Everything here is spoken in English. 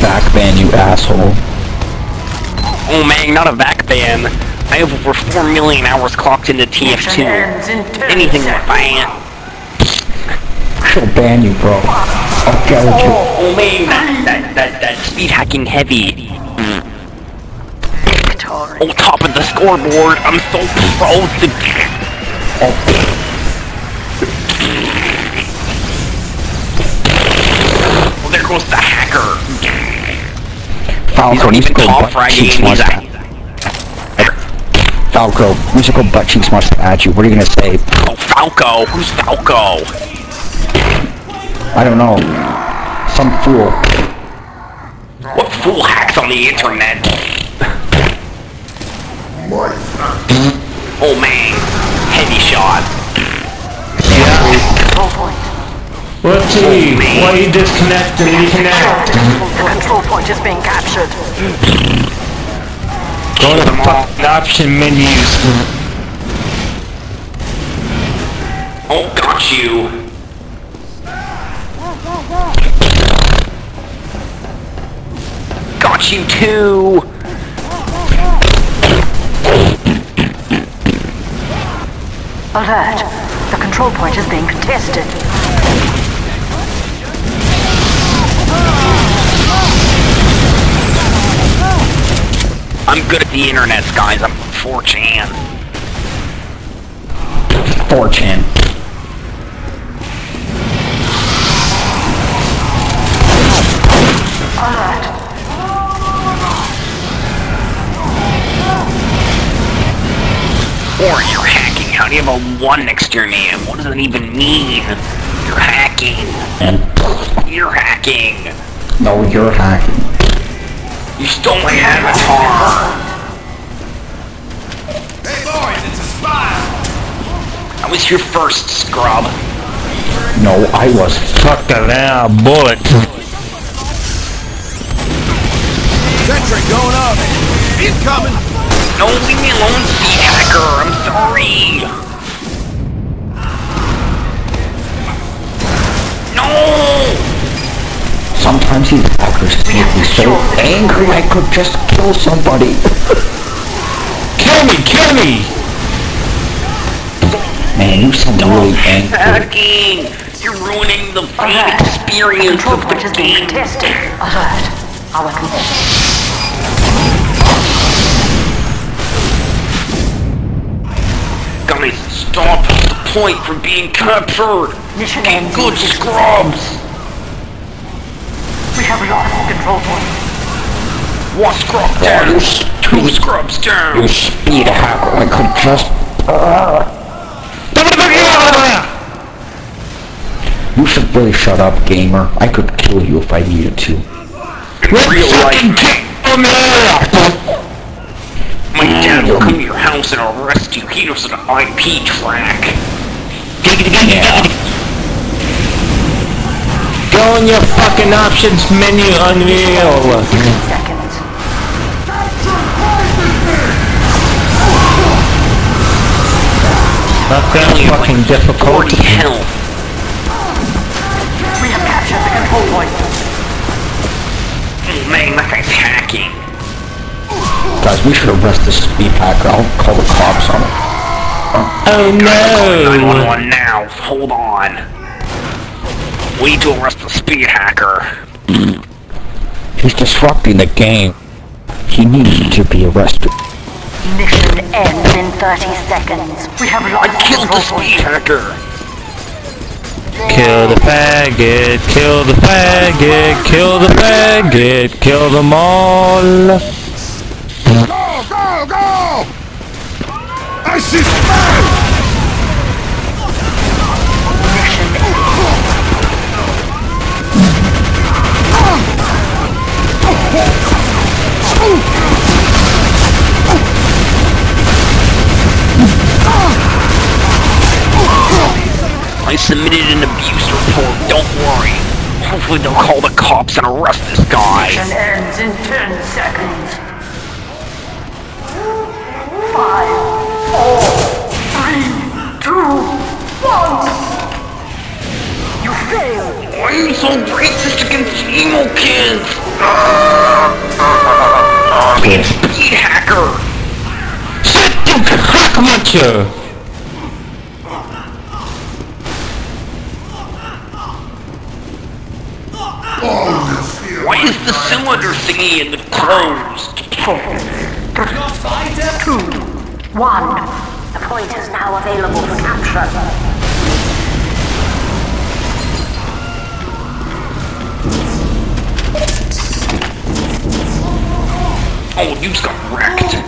back ban, you asshole. Oh man, not a back ban. I have over 4 million hours clocked into TF2. Anything like that. She'll ban you, bro. I'll gouge you. Oh man, that speed hacking heavy. Oh, top of the scoreboard. I'm so proud to... Oh. Well, there goes the hacker. Falco, He's even top fragging. Falco, musical butt cheeks must at you. What are you gonna say? Oh, Falco? Who's Falco? I don't know. Some fool. What fool hacks on the internet? Oh man, heavy shot. Yeah. Whoopsie, why you disconnect and reconnect? The control point is being captured. Go to the fucking option menus. Oh, got you. Got you too. Alert. The control point is being contested. I'm good at the internet, guys. I'm 4chan. 4chan. Alert. Or you're hacking. How do you have a 1 next to your name? What does that even mean? You're hacking. And You're hacking. no, you're hacking. You stole my avatar. Hey boys, it's a spy! I was your first scrub. No, I was. Fuck that bullet. Sentry going up! Incoming! No, leave me alone, speed hacker. I'm sorry. No! Sometimes these hackers make me so angry I could just kill somebody. Kill me, kill me! Man, you sound really angry. Hacking! You're ruining the fun Alert. experience Control of point the is being game. contested. Alert. Our Guys, stop the point from being captured! mission Get ends. good scrubs! We have lost the control point. 1 scrub down! 2 scrubs down! You speed hacker, I could just... You should really shut up, gamer. I could kill you if I needed to. In real life, my dad will come to your house and arrest you. He knows an IP track. Yeah. Go in your fucking options menu, Unreal. 15 seconds. Not that fucking difficult. 40 health. We have captured the control point. Oh man, that guy's hacking. Guys, we should arrest this speed hacker. I'll call the cops on it. Oh no! 911 now. Hold on. We need to arrest the speed hacker. He's disrupting the game. He needs to be arrested. Mission ends in 30 seconds. We have I lost the killed the control speed point. hacker. Kill the faggot, kill the faggot, kill the faggot, kill them all. Go, go, go! I see fire! Mission I submitted an abuse report, don't worry. Hopefully they'll call the cops and arrest this guy. Mission ends in 10 seconds. 5, 4, 3, 2, 1. You failed. Why are you so racist against emo kids? Be a speed hacker! Shut the cock muncher! Why is the cylinder thingy in the closed? 4, 3, 2, 1. The point is now available for capture. Oh, you just got wrecked.